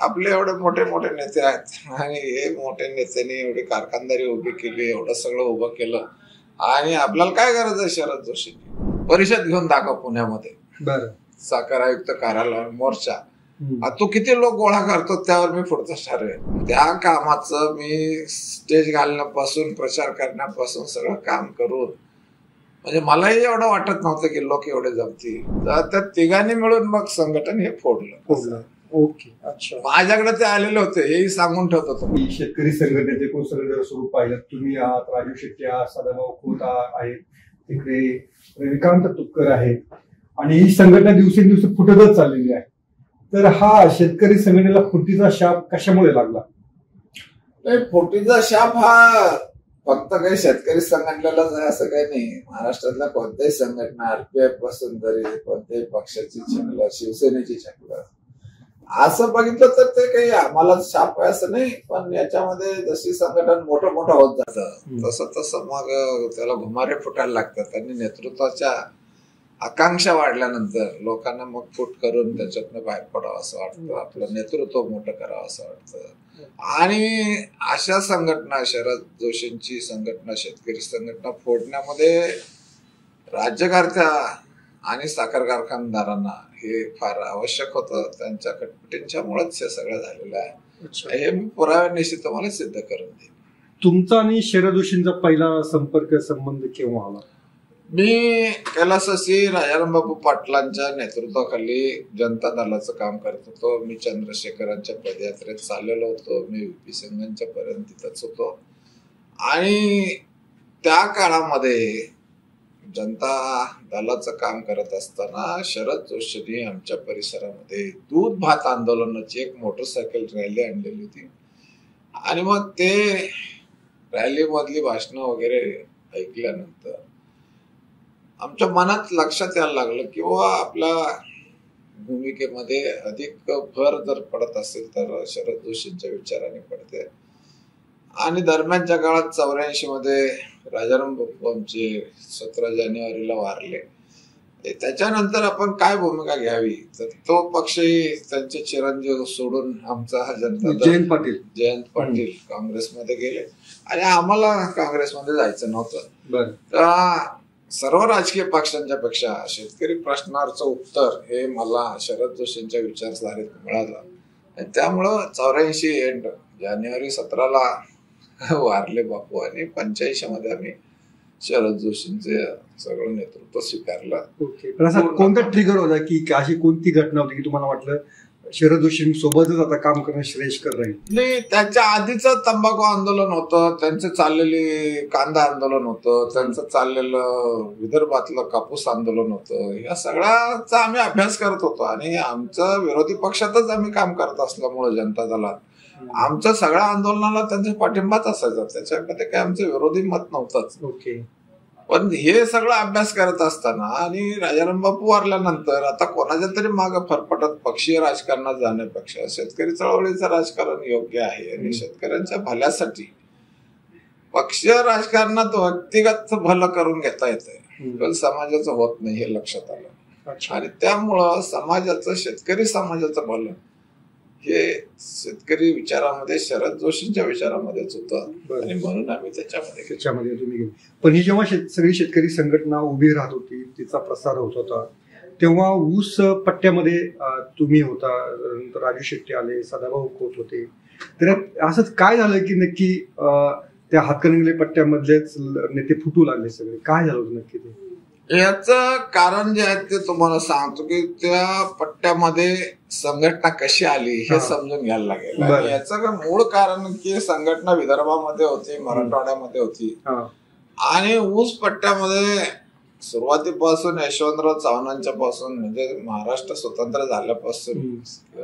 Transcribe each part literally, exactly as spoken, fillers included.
आपले एवढे मोठे मोठे नेते आहेत आणि हे मोठे नेत्यांनी एवढी कारखानदारी उभी केली, एवढं सगळं उभं केलं आणि आपल्याला काय गरज आहे शरद जोशींनी परिषद घेऊन दाखव पुण्यामध्ये, बरं साखर आयुक्त कार्यालयावर मोर्चा, तू किती लोक गोळा करतो त्यावर मी पुढचं ठरवेन. त्या कामाचं मी स्टेज घालण्यापासून प्रचार करण्यापासून सगळं काम करून म्हणजे मलाही एवढं वाटत नव्हतं की लोक एवढे जमतील. तर त्या तिघांनी मिळून मग संघटन हे फोडलं. ओके, अच्छा. माझ्याकडे ते आलेले होते हेही सांगून ठेवत होतो. शेतकरी संघटनेचे कोण जर स्वरूप पाहिलं, तुम्ही आहात, राजू शेट्टी आहात, सदाभाऊ खोत आहेत, तिकडे रविकांत तुपकर आहेत आणि ही संघटना दिवसेंदिवस फुटतच चाललेली आहे. तर हा शेतकरी संघटनेला फुटीचा शाप कशामुळे लागला? नाही, फुटीचा शाप हा फक्त काही शेतकरी संघटनेलाच आहे असं काही नाही. महाराष्ट्रातल्या कोणत्याही संघटना, आरपीएफ पासून तरी कोणत्याही पक्षाची छकलं, शिवसेनेची छकलं, असं बघितलं तर ते काही आम्हाला शाप आहे असं नाही. पण याच्यामध्ये जशी संघटन मोठं मोठं होत जातं तसं तसं मग त्याला घुमारे फुटायला लागतात आणि नेतृत्वाच्या आकांक्षा वाढल्यानंतर लोकांना मग फूट करून त्याच्यातनं बाहेर पडावं असं वाटतं, आपलं नेतृत्व मोठं करावं असं वाटतं. आणि अशा संघटना, शरद जोशींची संघटना, शेतकरी संघटना फोडण्यामध्ये राज्यकर्त्या आणि साखर कारखानदारांना हे फार आवश्यक होतं. त्यांच्या कटपुटींच्यामुळेच हे सगळं झालेलं आहे. हे मी पुराव्यानिशी तुम्हाला सिद्ध करून देईन. तुमचा आणि शरद जोशींचा पहिला संपर्क संबंध केव्हा आला? मी कैलासवासी राजाराम बापू पाटलांच्या नेतृत्वाखाली जनता दलाचं काम करत होतो. मी चंद्रशेखरांच्या पदयात्रेत चाललेलो होतो. मी युपी संघांच्या पर्यंत तिथंच होतो आणि त्या काळामध्ये जनता दलाचं काम करत असताना शरद जोशींनी आमच्या परिसरामध्ये दूध भात आंदोलनाची एक मोटरसायकल रॅली आणलेली होती आणि मग ते रॅली मधली भाषणं वगैरे ऐकल्यानंतर आमच्या मनात लक्षात यायला लागलं की वा आपल्या भूमिकेमध्ये अधिक भर जर पडत असेल तर शरद जोशींच्या विचाराने पडते. आणि दरम्यानच्या काळात चौऱ्याऐंशी मध्ये राजाराम बापू आमचे सतरा जानेवारीला वारले. त्याच्यानंतर आपण काय भूमिका घ्यावी, तर तो पक्षही त्यांचे चिरंजीव सोडून आमचा हा जनता जयंत पाटील जयंत पाटील काँग्रेसमध्ये गेले आणि आम्हाला काँग्रेसमध्ये जायचं नव्हतं. तर सर्व राजकीय पक्षांच्या पेक्षा शेतकरी प्रश्नाचं उत्तर हे मला शरद जोशींच्या विचारधारेत मिळालं. त्यामुळं चौऱ्याऐंशी एंड जानेवारी सतराला वारले बापू आणि पंच्याऐंशी मध्ये आम्ही शरद जोशींचे सगळं नेतृत्व स्वीकारलं. कोणता ट्रिगर होता की अशी कोणती घटना होती की तुम्हाला वाटलं शरद जोशी सोबतच आता काम करणं श्रेयस्कर राहील? नाही, त्याच्या आधीच तंबाखू आंदोलन होतं, त्यांचं चाललेली कांदा आंदोलन होतं, त्यांचं चाललेलं विदर्भातलं कापूस आंदोलन होतं. या सगळ्याचा आम्ही अभ्यास करत होतो आणि आमचं विरोधी पक्षातच आम्ही काम करत असल्यामुळे जनता दलात आमच्या सगळ्या आंदोलनाला त्यांचा पाठिंबाच असायचा. त्याच्यामध्ये काही आमचं विरोधी मत नव्हतंच. ओके. पण हे सगळं अभ्यास करत असताना आणि राजाराम बापू वारल्यानंतर आता कोणाच्या तरी मागं फरफटत पक्षीय राजकारणात जाण्यापेक्षा शेतकरी चळवळीचं राजकारण योग्य आहे आणि शेतकऱ्यांच्या भल्यासाठी पक्षीय राजकारणात व्यक्तिगत भलं करून घेता येतंय पण समाजाचं होत नाही हे लक्षात आलं. आणि त्यामुळं समाजाचं, शेतकरी समाजाचं भलं हे शेतकरी विचारामध्ये शरद जोशींच्या विचारामध्येच होतं आणि म्हणून आम्ही त्याच्यामध्ये त्याच्यामध्ये तुम्ही गेले. पण ही जेव्हा सगळी शेतकरी संघटना उभी राहत होती, तिचा प्रसार होत होता, तेव्हा ऊस पट्ट्यामध्ये तुम्ही होता, राजू शेट्टी आले, सदाभाऊ खोत होते. तर असंच काय झालं की नक्की त्या हातकणंगले पट्ट्यामधलेच नेते फुटू लागले सगळे? काय झालं होतं नक्की ते? याचं कारण जे आहे ते तुम्हाला सांगतो की त्या पट्ट्यामध्ये संघटना कशी आली हे समजून घ्यायला लागेल. याचं मूळ कारण की संघटना विदर्भामध्ये होती, मराठवाड्यामध्ये होती आणि ऊस पट्ट्यामध्ये सुरुवातीपासून यशवंतराव चव्हाणांच्या पासून म्हणजे महाराष्ट्र स्वतंत्र झाल्यापासून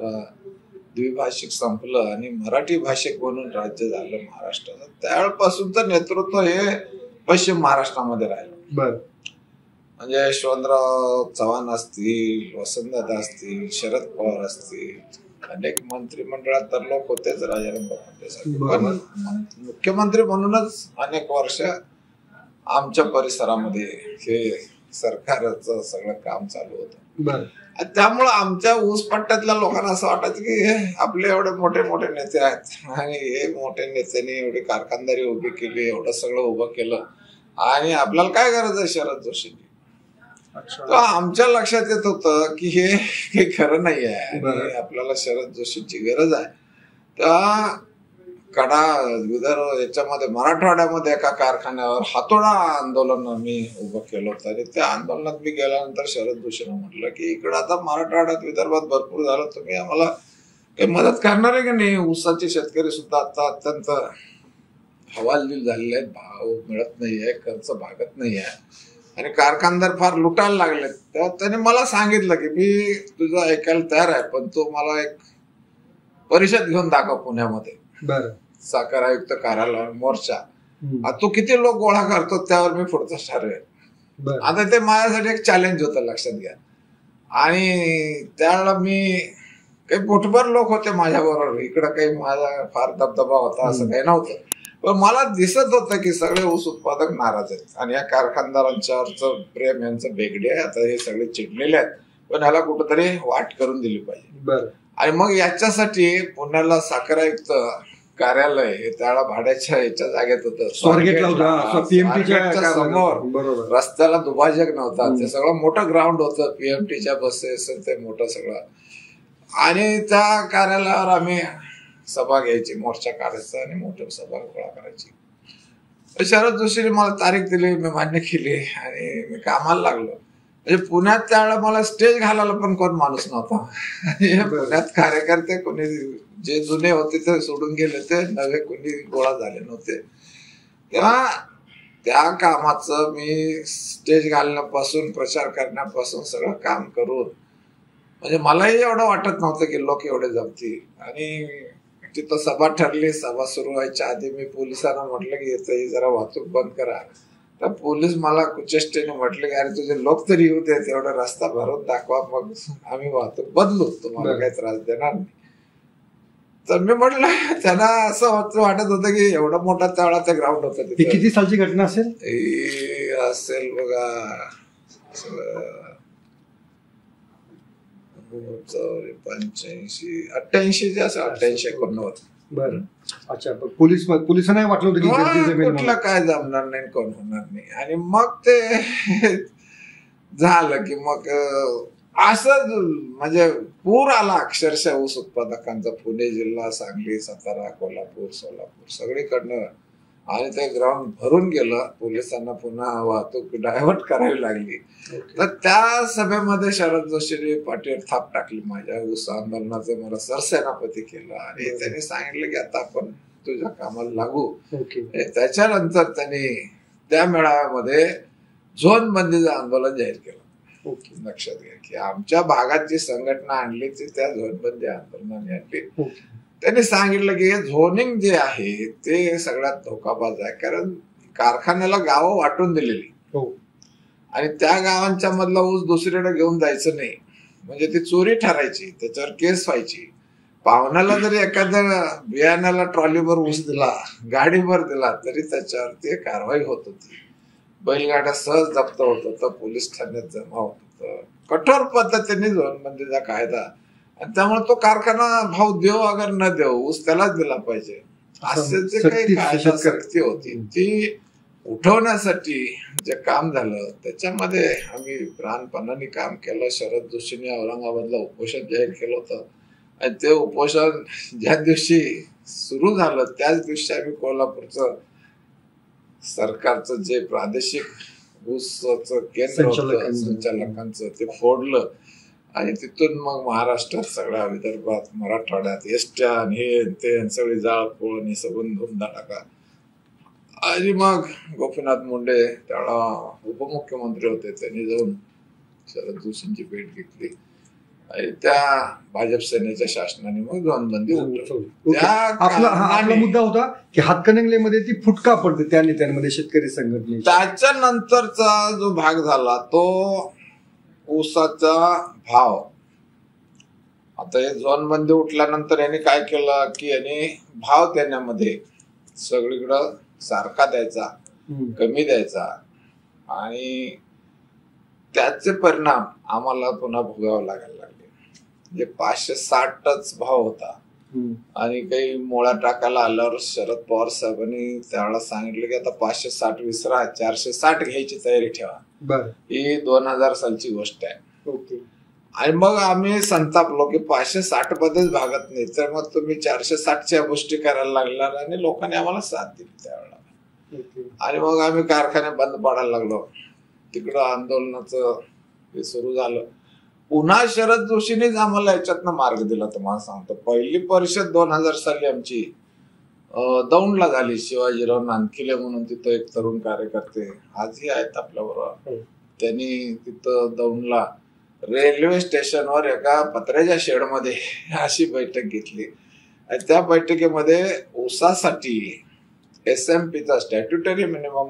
द्विभाषिक संपलं आणि मराठी भाषिक म्हणून राज्य झालं महाराष्ट्राचं, त्यावेळेपासूनचं नेतृत्व हे पश्चिम महाराष्ट्रामध्ये राहिलं. म्हणजे यशवंतराव चव्हाण असतील, वसंतदादा असतील, शरद पवार असतील, अनेक मंत्रिमंडळात तर लोक होतेच राजाराम बापूंच्यासाठी, पण मुख्यमंत्री म्हणूनच अनेक वर्ष आमच्या परिसरामध्ये हे सरकारचं सगळं काम चालू होतं. त्यामुळं आमच्या ऊस पट्ट्यातल्या लोकांना असं वाटायचं की हे आपले एवढे मोठे मोठे नेते आहेत आणि हे मोठे नेत्यांनी एवढी कारखानदारी उभी केली, एवढं सगळं उभं केलं आणि आपल्याला काय गरज आहे शरद जोशींची. तर आमच्या लक्षात येत होतं की हे काही खरं नाही आहे आणि आपल्याला शरद जोशींची गरज आहे. त्या कडा विदर्भ याच्यामध्ये मराठवाड्यामध्ये एका कारखान्यावर हातोडा आंदोलन मी उभं केलं होतं आणि त्या आंदोलनात मी गेल्यानंतर शरद जोशींना म्हटलं की इकडं आता मराठवाड्यात विदर्भात भरपूर झालं, तुम्ही आम्हाला काही मदत करणार आहे की नाही. ऊसाचे शेतकरी सुद्धा आता अत्यंत हवालदिल झालेले आहेत, भाव मिळत नाहीये, खर्च भागत नाहीये आणि कारखानदार फार लुटायला लागलेत. तेव्हा त्याने मला सांगितलं की मी तुझं ऐकायला तयार आहे, पण तू मला एक परिषद घेऊन दाखव पुण्यामध्ये, बरं, साखर आयुक्त कार्यालयावर मोर्चा, तू किती लोक गोळा करतो त्यावर मी पुढचं ठरवेल. आता ते माझ्यासाठी एक चॅलेंज होतं, लक्षात घ्या. आणि त्यावेळेला मी काही मोठभर लोक होते माझ्या बरोबर, इकडं काही माझा फार दबदबा होता असं काही नव्हतं, पण मला दिसत होतं की सगळे ऊस उत्पादक नाराज आहेत आणि या कारखानदारांच्यावरचं प्रेम यांचं बेगडे आहे. आता हे सगळे चिडलेले आहेत, पण ह्याला कुठंतरी वाट करून दिली पाहिजे. आणि मग याच्यासाठी पुण्याला साखर आयुक्त कार्यालय हे त्याला भाड्याच्या याच्या जागेत होतं, समोर, रस्त्याला दुभाजक नव्हता, ते सगळं मोठं ग्राउंड होतं, पीएमटीच्या बसेस ते मोठं सगळं. आणि त्या कार्यालयावर आम्ही सभा घ्यायची, मोर्चा काढायचा आणि मोठं सभा गोळा करायची. शरद जोशीने मला तारीख दिली, मी मान्य केली आणि मी कामाला लागलो. म्हणजे पुण्यात त्यावेळेला मला स्टेज घालायला पण कोण माणूस नव्हता. पुण्यात कार्यकर्ते कोणी जे जुने होते ते सोडून गेले, ते नवे कोणी गोळा झाले नव्हते. तेव्हा त्या कामाचं मी स्टेज घालण्यापासून प्रचार करण्यापासून सगळं काम करून म्हणजे मलाही एवढं वाटत नव्हतं की लोक एवढे जमतील. आणि तिथं सभा ठरली, सभा सुरू व्हायच्या आधी मी पोलिसांना म्हटलं की येतं जरा वाहतूक बंद करा. तर पोलीस मला कुचेष्टेने म्हटले की अरे तुझे लोक तरी येऊ देत, एवढा रस्ता भरून दाखवा, मग आम्ही वाहतूक बदलू, तुम्हाला काही त्रास देणार नाही. तर मी म्हटलं, त्यांना असं वाटत होतं की एवढा मोठा त्यावेळा ते ग्राउंड होतं. किती सालची घटना असेल? असेल बघा पंच्याऐंशी अठ्ठ्याऐंशी असं अठ्ठ्याऐंशी एकोणनव्वद. बरं, अच्छा. पोलीस पोलिसांना वाटलं होतं की कुठला काय जमणार नाही, कोण होणार नाही. आणि मग ते झालं की मग असं म्हणजे पूर आला अक्षरशः ऊस उत्पादकांचा. पुणे जिल्हा, सांगली, सातारा, कोल्हापूर, सोलापूर सगळीकडनं. आणि ते ग्राउंड भरून गेलं. पोलिसांना पुन्हा वाहतूक डायव्हर्ट करावी लागली. तर त्या सभेमध्ये शरद जोशीने पाठीवर थाप टाकली माझ्या. ऊस आंदोलनाचं मला सरसेनापती केलं आणि त्यांनी सांगितलं की आता आपण तुझ्या कामाला लागू. त्याच्यानंतर त्यांनी त्या मेळाव्यामध्ये झोन बंदीचं आंदोलन जाहीर केलं. लक्षात घ्या की आमच्या भागात जी संघटना आणली ती त्या झोनबंदी आंदोलनाने आणली. त्यांनी सांगितलं की हे झोनिंग जे आहे ते सगळ्यात धोकाबाज आहे, कारण कारखान्याला गावं वाटून दिलेली आणि त्या गावांच्या मधला ऊस दुसरीकडे घेऊन जायचं नाही, म्हणजे ती चोरी ठरायची, त्याच्यावर केस व्हायची. पाहुण्याला जरी एखाद्या बियाण्याला ट्रॉलीवर ऊस दिला, गाडीवर दिला, तरी त्याच्यावरती कारवाई होत होती. बैलगाड्या सहज जप्त होत होतं, पोलीस ठाण्यात जमा होत होतं. कठोर पद्धतीने झोनबंदीचा कायदा. आणि त्यामुळे तो कारखाना भाव देव अगर न देव ऊस त्यालाच दिला पाहिजे असे जे काही कायदा सक्ती होती ती उठवण्यासाठी जे काम झालं त्याच्यामध्ये आम्ही प्राणपणाने काम केलं. शरद जोशींनी औरंगाबादला उपोषण जाहीर केलं होतं आणि ते उपोषण ज्या दिवशी सुरू झालं त्याच दिवशी आम्ही कोल्हापूरचं सरकारचं जे प्रादेशिक ऊसचं केंद्र होतं संचालकांचं ते फोडलं आणि तिथून मग महाराष्ट्रात सगळ्या विदर्भात मराठवाड्यात एसट्या हे ते सगळी जाळपोळ आणि सगून धुमधडाका. आणि मग गोपीनाथ मुंडे त्यावेळा उपमुख्यमंत्री होते, त्यांनी जाऊन शरद जोशींची भेट घेतली आणि त्या भाजप सेनेच्या शासनाने मग झोनबंदी उठवली. आपला मुद्दा होता की हातकणंगलेमध्ये ती फुटका पडते त्या नेत्यांमध्ये शेतकरी संघटने. त्याच्यानंतरचा जो भाग झाला तो ऊसाचा भाव. आता हे झोनबंदी उठल्यानंतर यांनी काय केलं की यांनी भाव देण्यामध्ये सगळीकडं सारखा द्यायचा, कमी द्यायचा आणि त्याचे परिणाम आम्हाला पुन्हा भोगावे लागायला लागले. म्हणजे पाचशे साठच भाव होता आणि काही मोळा टाकायला आल्यावर शरद पवार साहेबांनी त्यावेळेला सांगितलं की आता पाचशे साठ विसरा, चारशे साठ घ्यायची तयारी ठेवा. ही दोन हजार सालची गोष्ट आहे. आणि मग आम्ही संतापलो की पाचशे साठ मध्येच भागत नाही तर मग तुम्ही चारशे साठच्या गोष्टी करायला लागणार. आणि लोकांनी आम्हाला साथ दिली त्यावेळेला. आणि मग आम्ही कारखाने बंद पाडायला लागलो. तिकडं आंदोलनाचं हे सुरू झालं. पुन्हा शरद जोशीनेच आम्हाला याच्यातनं मार्ग दिला. तुम्हाला सांगतो, पहिली परिषद दोन हजार साली आमची दौंडला झाली. शिवाजीराव नानकिले म्हणून तिथं एक तरुण कार्यकर्ते आजही आहेत आपल्या बरोबर. त्यांनी तिथं दौंडला रेल्वे स्टेशनवर एका पत्र्याच्या शेडमध्ये अशी बैठक घेतली. आणि त्या बैठकीमध्ये ऊसासाठी एस एम पीचा स्टॅट्युटरी मिनिमम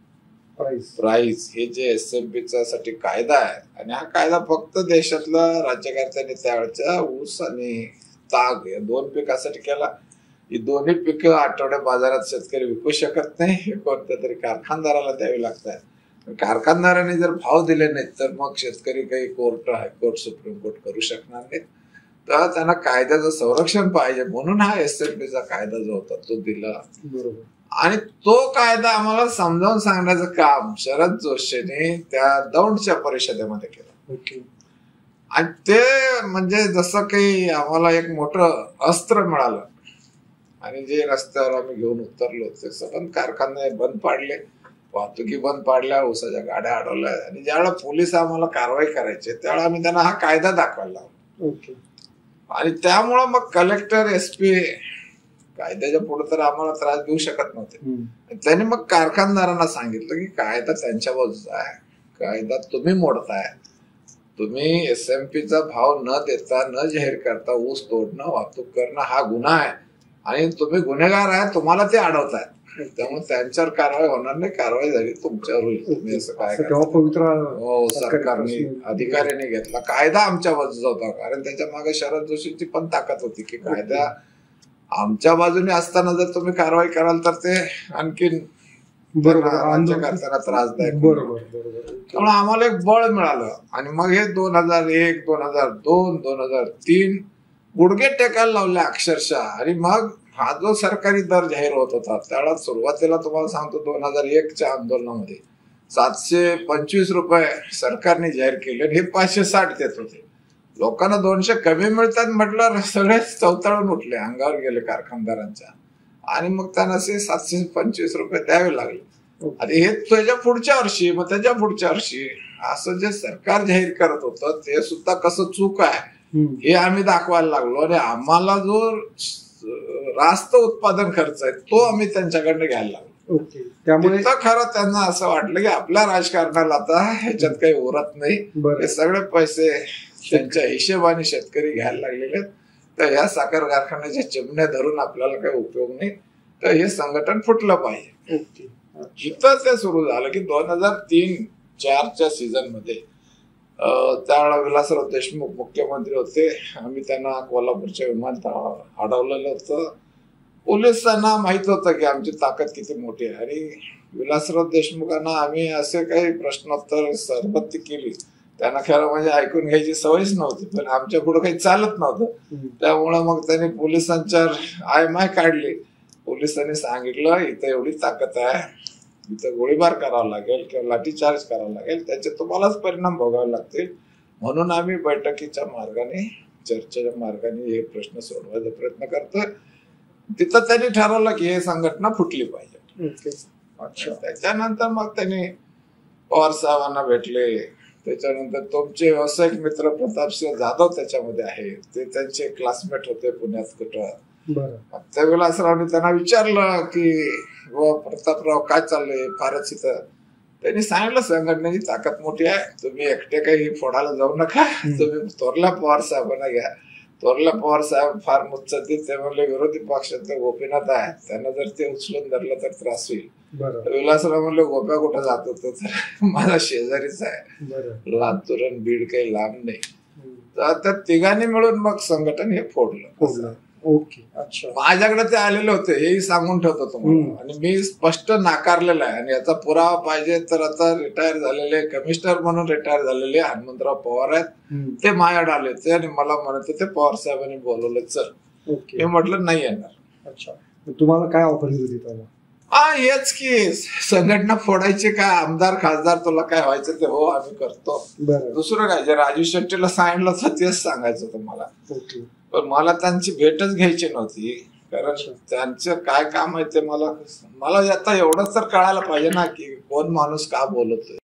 प्राइस हे जे एस एम पीचा साठी कायदा आहे आणि हा कायदा फक्त देशातल्या राज्यकर्त्यांनी त्यावेळेच्या ऊस आणि ताग या दोन पिकासाठी केला. ही दोन्ही पिकं आठवड्या बाजारात शेतकरी विकू शकत नाही. हे कोणत्या तरी कारखानदाराला द्यावी लागतात. कारखानदारांनी जर भाव दिले नाहीत तर मग शेतकरी काही कोर्ट हायकोर्ट सुप्रीम कोर्ट करू शकणार नाहीत. तर त्यांना कायद्याचं संरक्षण पाहिजे म्हणून हा एस एम पीचा कायदा जो होता तो दिला. बरोबर. आणि तो कायदा आम्हाला समजावून सांगण्याचं काम शरद जोशीने त्या दौंडच्या परिषदेमध्ये केलं. आणि ते म्हणजे जसं काही आम्हाला एक मोठं अस्त्र मिळालं. आणि जे रस्त्यावर आम्ही घेऊन उतरलो ते सगळं कारखाने बंद पाडले, वाहतुकी बंद पाडल्या, ऊसाच्या गाड्या अडवल्या. आणि ज्यावेळेला पोलीस आम्हाला कारवाई करायचे त्यावेळेला आम्ही त्यांना हा कायदा दाखवायला लावला. आणि त्यामुळं मग कलेक्टर एस पी कायद्याच्या पुढे तर आम्हाला त्रास देऊ शकत नव्हते. त्यांनी मग कारखानदारांना सांगितलं की कायदा त्यांच्या बाजूचा आहे, कायदा तुम्ही मोडताय. तुम्ही एस एम पीचा भाव न देता न जाहीर करता ऊस तोडणं वाहतूक करणं हा गुन्हा आहे आणि तुम्ही गुन्हेगार आहे, तुम्हाला ते अडवताय. त्यामुळे त्यांच्यावर कारवाई होणार नाही, कारवाई झाली तुमच्यावर होईल. तुम्ही असं काय हो सरकारने अधिकाऱ्यांनी घेतला. कायदा आमच्या बाजूचा होता कारण त्याच्या मागे शरद जोशीची पण ताकद होती की कायदा आमच्या बाजूने असताना जर तुम्ही कारवाई कराल तर ते आणखीन राज्यकर्त्यांना त्रासदायक. बरोबर. त्यामुळे आम्हाला एक बळ मिळालं. आणि मग हे दोन हजार एक दोन हजार दोन दोन हजार तीन गुडघे टेकायला लावले अक्षरशः. आणि मग हा जो सरकारी दर जाहीर होत होता त्यावेळेला सुरुवातीला तुम्हाला सांगतो दोन हजार एकच्या आंदोलनामध्ये सातशे पंचवीस रुपये सरकारने जाहीर केले. हे पाचशे साठ देत होते. लोकांना दोनशे कमी मिळतात म्हटलं सगळे चौताळून उठले, अंगावर गेले कारखानदारांच्या. आणि मग त्यांना असे सातशे पंचवीस रुपये द्यावे लागले. आणि हे त्याच्या पुढच्या वर्षी मग त्याच्या पुढच्या वर्षी असं जे सरकार जाहीर करत होतं ते सुद्धा कसं चूक आहे हे आम्ही दाखवायला लागलो. आणि आम्हाला जो रास्त उत्पादन खर्च आहे तो आम्ही त्यांच्याकडनं घ्यायला लागलो. त्यामुळे खरं त्यांना असं वाटलं की आपल्या राजकारणाला आता ह्याच्यात काही उरत नाही, हे सगळे पैसे त्यांच्या हिशेबाने शेतकरी घ्यायला लागलेले. तर या साखर कारखान्याच्या चिमण्या धरून आपल्याला काही उपयोग नाही. तर हे संघटन फुटलं पाहिजे. इथं ते सुरू झालं की दोन हजार तीन चारच्या सीझन मध्ये त्यावेळेला विलासराव देशमुख मुख्यमंत्री होते. आम्ही त्यांना कोल्हापूरच्या विमानतळावर अडवलेलं होतं. पोलिसांना माहित होतं की आमची ताकद किती मोठी आहे. आणि विलासराव देशमुखांना आम्ही असे काही प्रश्नोत्तर सरबत्ती केली. त्यांना खरं म्हणजे ऐकून घ्यायची सवयच नव्हती, पण आमच्या पुढे काही चालत नव्हतं. त्यामुळं मग त्यांनी पोलिसांच्या आयमाय काढली. पोलिसांनी सांगितलं इथं एवढी ताकद आहे, इथं गोळीबार करावा लागेल किंवा लाठीचार्ज करावा लागेल, त्याचे तुम्हालाच परिणाम भोगावे लागतील. म्हणून आम्ही बैठकीच्या मार्गाने चर्चेच्या मार्गाने हे प्रश्न सोडवायचा प्रयत्न करतोय. तिथं त्यांनी ठरवलं की हे संघटना फुटली पाहिजे. त्याच्यानंतर मग त्यांनी पवार साहेबांना भेटले. त्याच्यानंतर तुमचे व्यावसायिक मित्र प्रतापसिंह जाधव त्याच्यामध्ये आहे, ते त्यांचे क्लासमेट होते पुण्यात कुठं. त्या विलासरावने त्यांना विचारलं की प्रतापराव काय चाललंय फारच इथं. त्यांनी सांगितलं संघटनेची ताकद मोठी आहे, तुम्ही एकटे काही फोडायला जाऊ नका, तुम्ही थोरल्या पवार साहेबांना घ्या. थोरल्या पवार साहेब फार मुत्सद्दी, ते म्हणले विरोधी पक्षात गोपीनाथ आहे, त्यांना जर ते उचलून धरलं तर त्रास होईल. विलासराव म्हणले गोप्या कुठं जात होतो तर माझा शेजारीच आहे, लातूर आणि बीड काही लांब नाही. तर त्या तिघांनी मिळून मग संघटन हे फोडलं. ओके, अच्छा. माझ्याकडे ते आलेले होते हेही सांगून ठेवतो तुम्हाला, आणि मी स्पष्ट नाकारलेलं आहे. आणि याचा पुरावा पाहिजे तर आता रिटायर झालेले कमिशनर म्हणून रिटायर झालेले हनुमंतराव पवार आहेत, ते माझ्याकडे आले होते आणि मला म्हणत होते पवार साहेबांनी बोलवलं चल. ओके, मी म्हटलं नाही येणार. अच्छा. तुम्हाला काय ऑफर दिली त्याला? हा हेच की संघटना फोडायची काय, आमदार खासदार तुला काय व्हायचं ते हो आम्ही करतो. दुसरं काय, जे राजू शेट्टीला सांगितलं होतं तेच सांगायचं होतं मला. पण मला त्यांची भेटच घ्यायची नव्हती, कारण त्यांचं काय काम आहे ते मला मला आता एवढंच तर कळायला पाहिजे ना की कोण माणूस का बोलतोय.